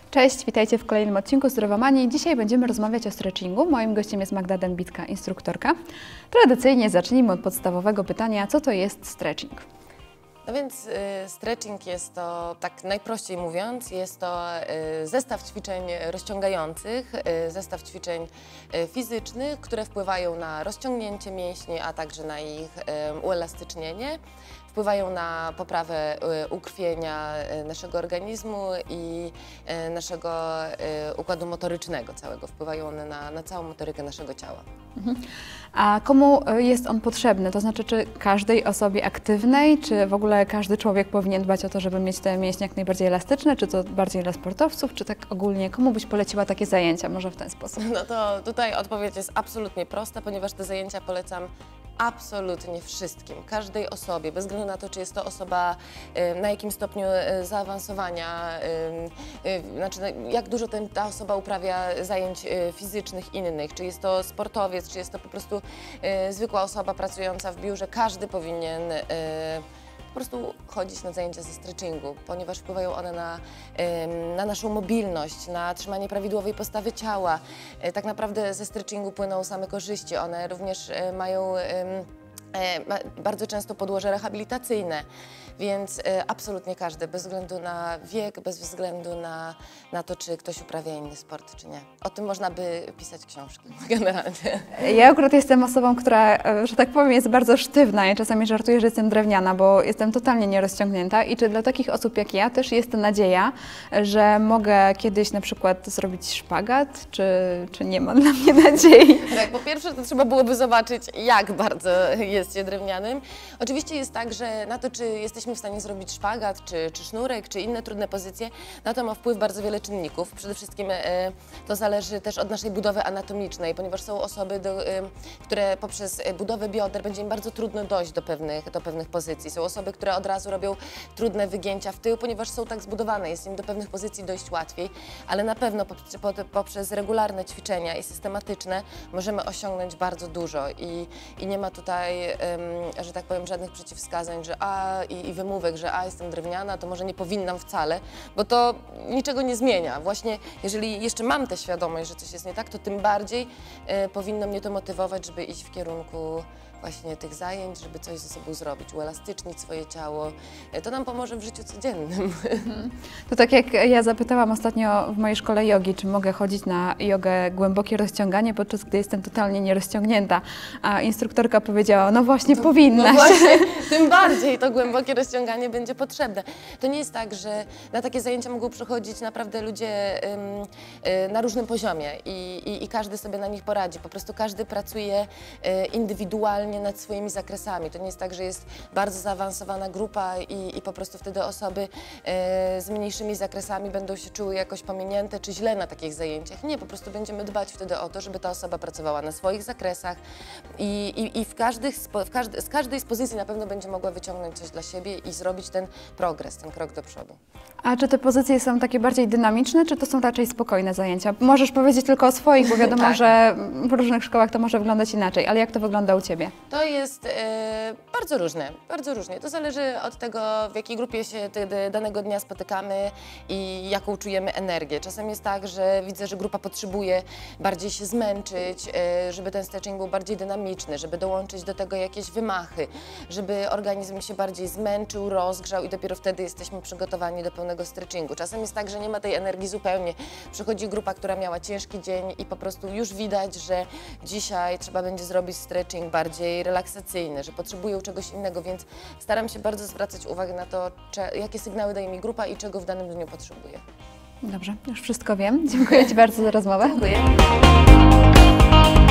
Cześć, witajcie w kolejnym odcinku Zdrowomanii. Dzisiaj będziemy rozmawiać o stretchingu. Moim gościem jest Magda Dębicka, instruktorka. Tradycyjnie zacznijmy od podstawowego pytania, co to jest stretching? No więc stretching jest to, tak najprościej mówiąc, jest to zestaw ćwiczeń rozciągających, zestaw ćwiczeń fizycznych, które wpływają na rozciągnięcie mięśni, a także na ich uelastycznienie. Wpływają na poprawę ukrwienia naszego organizmu i naszego układu motorycznego całego. Wpływają one na całą motorykę naszego ciała. A komu jest on potrzebny? To znaczy, czy każdej osobie aktywnej, czy w ogóle każdy człowiek powinien dbać o to, żeby mieć te mięśnie jak najbardziej elastyczne, czy to bardziej dla sportowców, czy tak ogólnie? Komu byś poleciła takie zajęcia? Może w ten sposób? No to tutaj odpowiedź jest absolutnie prosta, ponieważ te zajęcia polecam absolutnie wszystkim, każdej osobie, bez względu na to, czy jest to osoba na jakim stopniu zaawansowania, znaczy jak dużo ta osoba uprawia zajęć fizycznych innych, czy jest to sportowiec, czy jest to po prostu zwykła osoba pracująca w biurze, każdy powinien po prostu chodzić na zajęcia ze stretchingu, ponieważ wpływają one na naszą mobilność, na trzymanie prawidłowej postawy ciała. Tak naprawdę ze stretchingu płyną same korzyści. One również mają bardzo często podłoże rehabilitacyjne, więc absolutnie każdy, bez względu na wiek, bez względu na to, czy ktoś uprawia inny sport, czy nie. O tym można by pisać książki generalnie. Ja akurat jestem osobą, która, że tak powiem, jest bardzo sztywna i czasami żartuję, że jestem drewniana, bo jestem totalnie nierozciągnięta i czy dla takich osób jak ja też jest nadzieja, że mogę kiedyś na przykład zrobić szpagat, czy nie ma dla mnie nadziei? Tak, po pierwsze to trzeba byłoby zobaczyć, jak bardzo jest się drewnianym. Oczywiście jest tak, że na to, czy jesteśmy w stanie zrobić szpagat, czy sznurek, czy inne trudne pozycje, na to ma wpływ bardzo wiele czynników. Przede wszystkim to zależy też od naszej budowy anatomicznej, ponieważ są osoby, które poprzez budowę bioder będzie im bardzo trudno dojść do pewnych pozycji. Są osoby, które od razu robią trudne wygięcia w tył, ponieważ są tak zbudowane, jest im do pewnych pozycji dojść łatwiej, ale na pewno poprzez regularne ćwiczenia i systematyczne możemy osiągnąć bardzo dużo i nie ma tutaj, że tak powiem, żadnych przeciwwskazań, że i wymówek, że jestem drewniana, to może nie powinnam wcale, bo to niczego nie zmienia. Właśnie jeżeli jeszcze mam tę świadomość, że coś jest nie tak, to tym bardziej powinno mnie to motywować, żeby iść w kierunku właśnie tych zajęć, żeby coś ze sobą zrobić, uelastycznić swoje ciało. To nam pomoże w życiu codziennym. To tak jak ja zapytałam ostatnio w mojej szkole jogi, czy mogę chodzić na jogę głębokie rozciąganie, podczas gdy jestem totalnie nierozciągnięta, a instruktorka powiedziała, no właśnie powinnaś. No właśnie, tym bardziej to głębokie rozciąganie będzie potrzebne. To nie jest tak, że na takie zajęcia mogą przychodzić naprawdę ludzie na różnym poziomie i każdy sobie na nich poradzi. Po prostu każdy pracuje indywidualnie nad swoimi zakresami. To nie jest tak, że jest bardzo zaawansowana grupa i po prostu wtedy osoby z mniejszymi zakresami będą się czuły jakoś pominięte czy źle na takich zajęciach. Nie, po prostu będziemy dbać wtedy o to, żeby ta osoba pracowała na swoich zakresach i z każdej z pozycji na pewno będzie mogła wyciągnąć coś dla siebie i zrobić ten progres, ten krok do przodu. A czy te pozycje są takie bardziej dynamiczne, czy to są raczej spokojne zajęcia? Możesz powiedzieć tylko o swoich, bo wiadomo, tak, że w różnych szkołach to może wyglądać inaczej, ale jak to wygląda u Ciebie? To jest bardzo różne, bardzo różnie. To zależy od tego, w jakiej grupie się danego dnia spotykamy i jaką czujemy energię. Czasem jest tak, że widzę, że grupa potrzebuje bardziej się zmęczyć, żeby ten stretching był bardziej dynamiczny, żeby dołączyć do tego jakieś wymachy, żeby organizm się bardziej zmęczył, rozgrzał i dopiero wtedy jesteśmy przygotowani do pełnego stretchingu. Czasem jest tak, że nie ma tej energii zupełnie. Przychodzi grupa, która miała ciężki dzień i po prostu już widać, że dzisiaj trzeba będzie zrobić stretching bardziej relaksacyjny, że potrzebują czegoś innego, więc staram się bardzo zwracać uwagę na to, jakie sygnały daje mi grupa i czego w danym dniu potrzebuje. Dobrze, już wszystko wiem. Dziękuję Ci bardzo za rozmowę. Dziękuję.